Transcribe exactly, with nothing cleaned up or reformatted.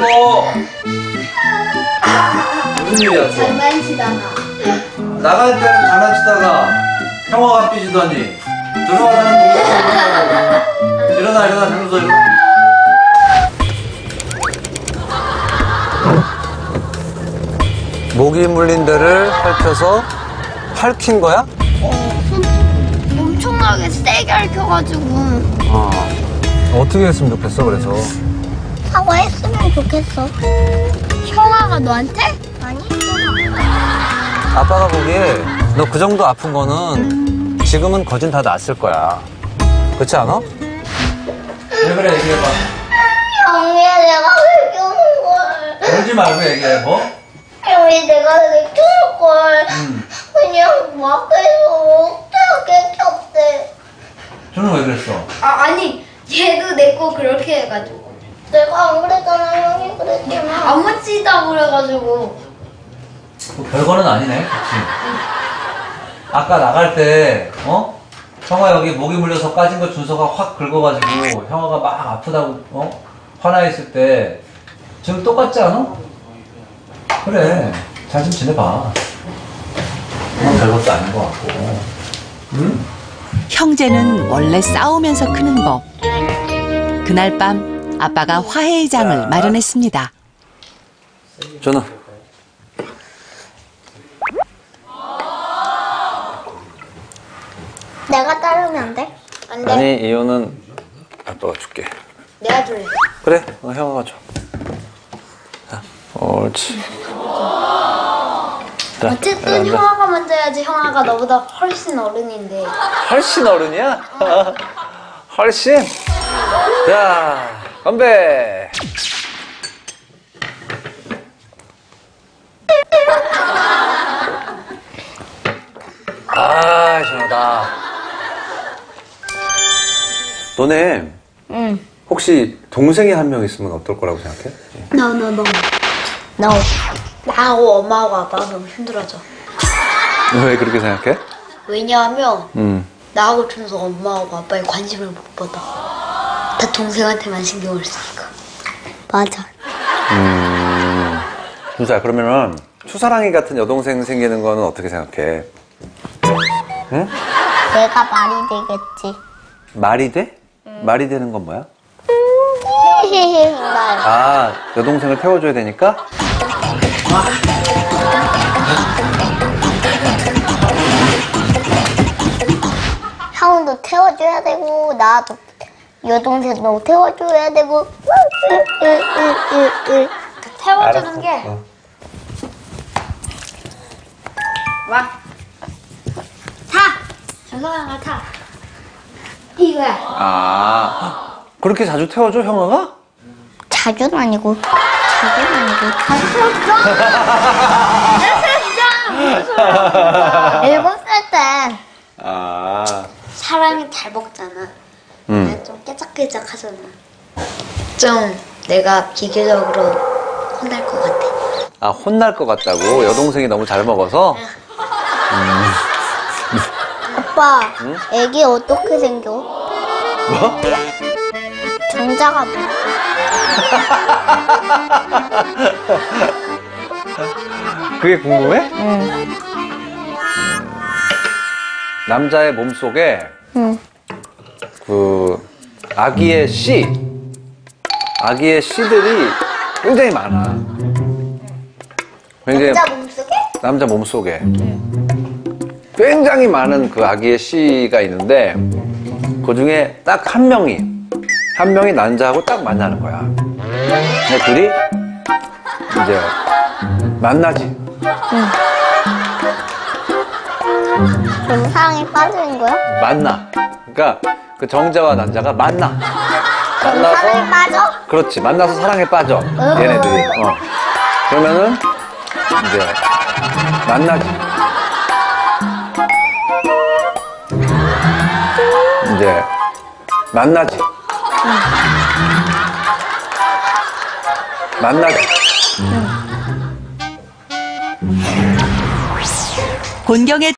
또 무슨 일이야 또? 장난치다가 나갈 때는 장난치다가 형아가 삐지더니 들어가자는 동생 일어나 일어나 장소서 일어나. 모기 물린 데를 핥혀서 핥힌 거야? 어, 손 엄청나게 세게 핥혀가지고 어. 어떻게 했으면 좋겠어, 그래서? 사과했으면 좋겠어. 형아가 너한테? 아니. 아빠가 보기에 너 그 정도 아픈 거는 지금은 거진 다 낫을 거야. 그렇지 않아? 왜 그래 얘기해봐. 형이야 내가 왜 껴는 걸? 울지 말고 얘기해. 뭐? 형이 내가 왜 껴는 걸? 음. 그냥 밖에서 어떻게 꼈대? 저는 왜 그랬어? 아 아니 얘도 내 거 그렇게 해가지고 내가 안 그랬잖아. 형이 그랬지만 안 묻지다 그래가지고 뭐 별거는 아니네. 그치? 아까 나갈 때 어? 형아 여기 모기 물려서 까진 거 준서가 확 긁어가지고 형아가 막 아프다고 어? 화나 있을 때 지금 똑같지 않아? 그래 잘 좀 지내봐. 뭐 별것도 아닌 것 같고. 응? 형제는 원래 싸우면서 크는 법. 그날 밤 아빠가 화해의 장을 마련했습니다. 전화. 내가 따르면 안 돼? 안 돼. 아니, 이유는 아빠가 줄게. 내가 줄래. 그래, 어, 형아가 줘. 자, 옳지. 자, 어쨌든 앉아. 형아가 먼저 해야지. 형아가 너보다 훨씬 어른인데. 훨씬 어른이야? 훨씬? 자, 건배! 아, 시원하다. 너네 응. 혹시 동생이 한 명 있으면 어떨 거라고 생각해? No, no, no. No. 나하고 엄마하고 아빠가 너무 힘들어져. 왜 그렇게 생각해? 왜냐하면 음. 나하고 준서 엄마하고 아빠의 관심을 못 받아. 다 동생한테만 신경을 쓰니까. 맞아. 음. 준서야, 그러면은 추사랑이 같은 여동생 생기는 거는 어떻게 생각해? 응? 내가 말이 되겠지. 말이 돼? 말이 되는 건 뭐야? 말. 아, 여동생을 태워줘야 되니까? 형도 태워줘야 되고 나도 여동생도 태워줘야 되고. 태워주는 알았어. 게 어. 와. 타. 정성아가 타. 이거야. 아, 그렇게 자주 태워줘, 형아가? 자주는 아니고. 자주는 아니고. 자주 태웠어. 태웠어. 일곱 살 때. 아. 사랑이 잘 먹잖아. 음. 내가 좀 깨작깨작 하잖아. 좀 내가 비교적으로 혼날 것 같아. 아, 혼날 것 같다고? 여동생이 너무 잘 먹어서? 오빠, 응? 애기 어떻게 생겨? 뭐? 정자가 뭐? 그게 궁금해? 응. 남자의 몸속에 응. 그 아기의 씨, 아기의 씨들이 굉장히 많아. 굉장히 남자 몸속에? 남자 몸속에 굉장히 많은 그 아기의 씨가 있는데 그 중에 딱 한 명이 한 명이 남자하고 딱 만나는 거야. 근데 둘이 이제 만나지. 그럼 사랑에 빠지는 거야? 만나. 그러니까 그 정자와 남자가 만나. 그럼 만나서 사랑에 빠져? 그렇지. 만나서 사랑에 빠져. 얘네들이. 어. 그러면은 이제 만나지. 이제 만나지. 만나지. 곤경의